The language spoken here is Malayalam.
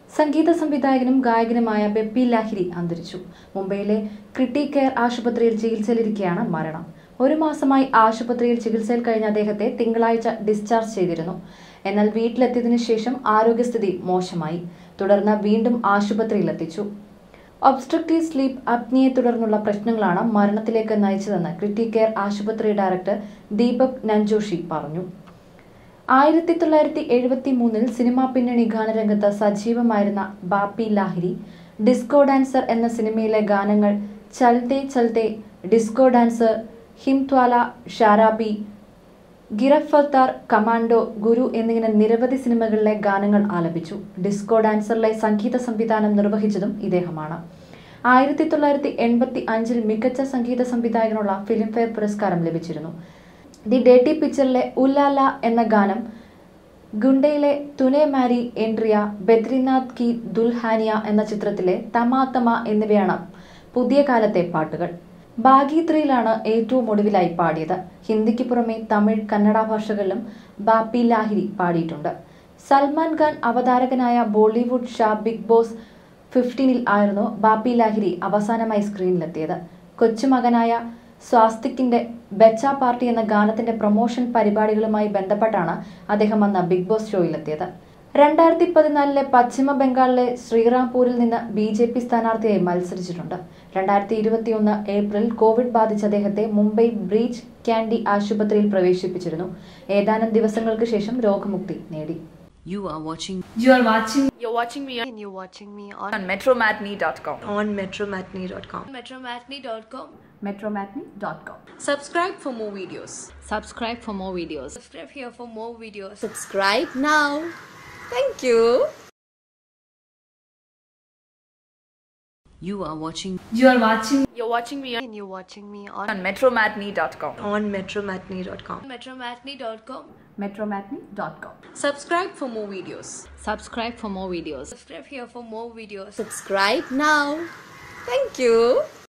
സംഗീത സംവിധായകനും ഗായകനുമായ ബെപ്പി ലാഹിരി അന്തരിച്ചു. മുംബൈയിലെ ക്രിട്ടി കെയർ ആശുപത്രിയിൽ ചികിത്സയിലിരിക്കെയാണ് മരണം. ഒരു മാസമായി ആശുപത്രിയിൽ ചികിത്സയിൽ കഴിഞ്ഞ അദ്ദേഹത്തെ തിങ്കളാഴ്ച ഡിസ്ചാർജ് ചെയ്തിരുന്നു. എന്നാൽ വീട്ടിലെത്തിയതിനു ശേഷം ആരോഗ്യസ്ഥിതി മോശമായി. തുടർന്ന് വീണ്ടും ആശുപത്രിയിലെത്തിച്ചു. ഒബ്സ്ട്രക്റ്റീവ് സ്ലീപ്പ് അപ്നിയെ തുടർന്നുള്ള പ്രശ്നങ്ങളാണ് മരണത്തിലേക്ക് നയിച്ചതെന്ന് ക്രിട്ടി കെയർ ആശുപത്രി ഡയറക്ടർ ദീപക് നഞ്ചോഷി പറഞ്ഞു. 1973 സിനിമാ പിന്നണി ഗാനരംഗത്ത് സജീവമായിരുന്ന ബാപ്പി ലാഹിരി ഡിസ്കോ ഡാൻസർ എന്ന സിനിമയിലെ ഗാനങ്ങൾ ചൽത്തെ ചൽത്തെ, ഡിസ്കോ ഡാൻസർ, ഹിംത്വാല, ഷാരാബി, ഗിറഫ്താർ, കമാൻഡോ, ഗുരു എന്നിങ്ങനെ നിരവധി സിനിമകളിലെ ഗാനങ്ങൾ ആലപിച്ചു. ഡിസ്കോ ഡാൻസറിലെ സംഗീത സംവിധാനം നിർവഹിച്ചതും ഇദ്ദേഹമാണ്. 1985 മികച്ച സംഗീത സംവിധായകനുള്ള ഫിലിംഫെയർ പുരസ്കാരം ലഭിച്ചിരുന്നു. ദി ഡേട്ടി പിക്ചറിലെ ഉല്ലാല എന്ന ഗാനം, ഗുണ്ടയിലെ തുനെ മാരി എൻട്രിയ, ബദ്രിനാഥ് കി ദുൽഹാനിയ എന്ന ചിത്രത്തിലെ തമാ തമാ എന്നിവയാണ് പുതിയ കാലത്തെ പാട്ടുകൾ. ബാഗി 3യിലാണ് ഏറ്റവും ഒടുവിലായി പാടിയത്. ഹിന്ദിക്ക് പുറമെ തമിഴ്, കന്നഡ ഭാഷകളിലും ബാപ്പി ലാഹിരി പാടിയിട്ടുണ്ട്. സൽമാൻ ഖാൻ അവതാരകനായ ബോളിവുഡ് ഷോ ബിഗ് ബോസ് 15 ആയിരുന്നു ബാപ്പി ലാഹിരി അവസാനമായി സ്ക്രീനിലെത്തിയത്. കൊച്ചുമകനായ സ്വാസ്തിക്കിന്റെ ബച്ച പാർട്ടി എന്ന ഗാനത്തിന്റെ പ്രൊമോഷൻ പരിപാടികളുമായി ബന്ധപ്പെട്ടാണ് അദ്ദേഹം അന്ന് ബിഗ് ബോസ് ഷോയിലെത്തിയത്. 2014 പശ്ചിമ ബംഗാളിലെ ശ്രീറാംപൂരിൽ നിന്ന് BJP സ്ഥാനാർത്ഥിയായി മത്സരിച്ചിട്ടുണ്ട്. 2021 ഏപ്രിൽ കോവിഡ് ബാധിച്ച അദ്ദേഹത്തെ മുംബൈ ബ്രീച്ച് ക്യാൻഡി ആശുപത്രിയിൽ പ്രവേശിപ്പിച്ചിരുന്നു. ഏതാനും ദിവസങ്ങൾക്ക് ശേഷം രോഗമുക്തി നേടി. You're watching me on metromatinee.com. on metromatinee.com. metromatinee.com. Subscribe for more videos. Subscribe for more videos. Subscribe here for more videos. Subscribe now. Thank you. You're watching me on metromatinee.com. on metromatinee.com. metromatinee.com. metromatinee.com. Subscribe for more videos. Subscribe for more videos. Subscribe here for more videos. Subscribe now. Thank you.